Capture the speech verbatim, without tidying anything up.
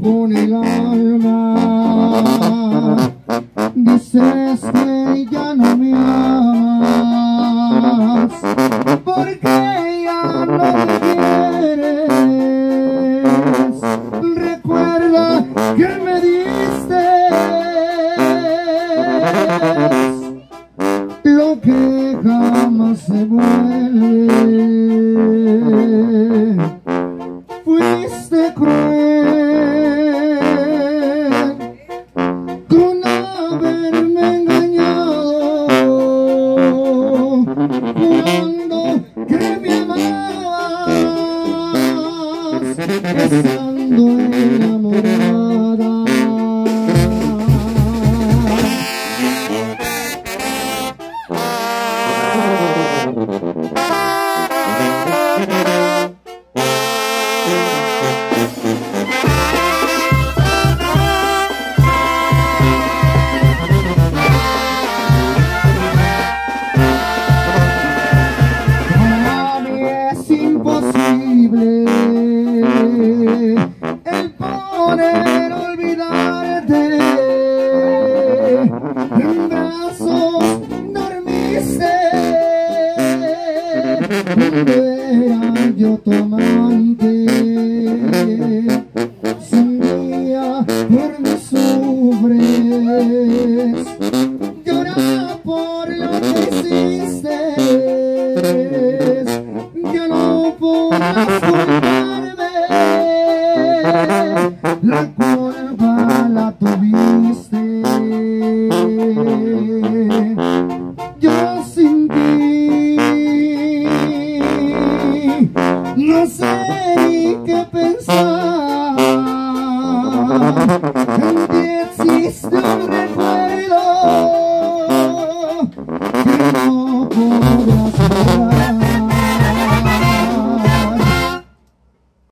con el alma. Dices que ya no me amas, porque ya no me quieres. Recuerda que me diste lo que jamás se vuelve. Fuiste cruel con haberme engañado cuando que me amabas, estando enamorada. El poder olvidarte, en brazos dormiste, cuando era yo tu amante. Si un día por mí sufres, llora por lo que hiciste, ya no podrás culparme, la culpa la tuviste. Yo sin ti no sé ni qué pensar.